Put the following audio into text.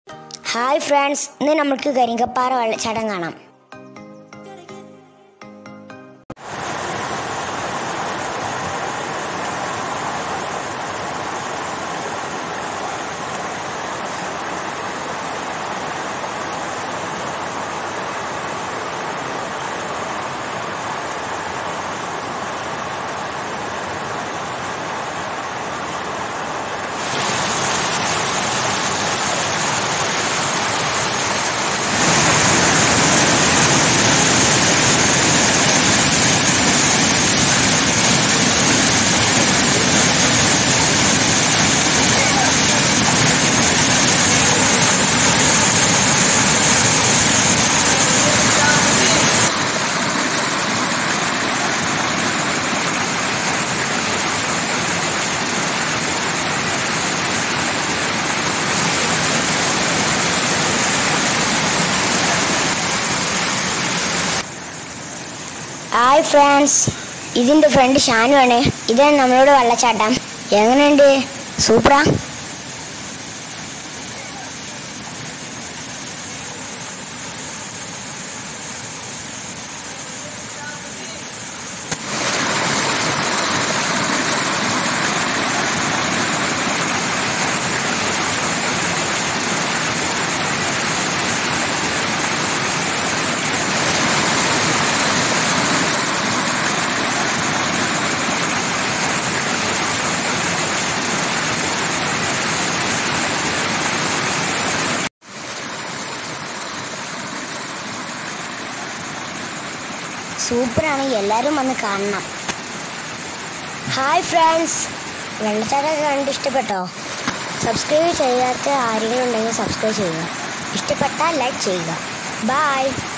Hi friends, ഇന്ന് നമുക്ക് കരിങ്കപ്പാറ വെള്ളച്ചാട്ടം കാണാം. ഹായ് ഫ്രണ്ട്സ്, ഇതിൻ്റെ ഫ്രണ്ട് ഷാനു ആണ്. ഇതാണ് നമ്മളോട് വെള്ളച്ചാട്ടം. എങ്ങനെയുണ്ട്? സൂപ്പറാ. സൂപ്പറാണ്, എല്ലാവരും വന്ന് കാണണം. ഹായ് ഫ്രണ്ട്സ്, വെള്ളച്ചാട്ടമൊക്കെ കണ്ട് ഇഷ്ടപ്പെട്ടോ? സബ്സ്ക്രൈബ് ചെയ്യാത്ത ആരെങ്കിലും ഉണ്ടെങ്കിൽ സബ്സ്ക്രൈബ് ചെയ്യുക. ഇഷ്ടപ്പെട്ടാൽ ലൈക്ക് ചെയ്യുക. ബൈ.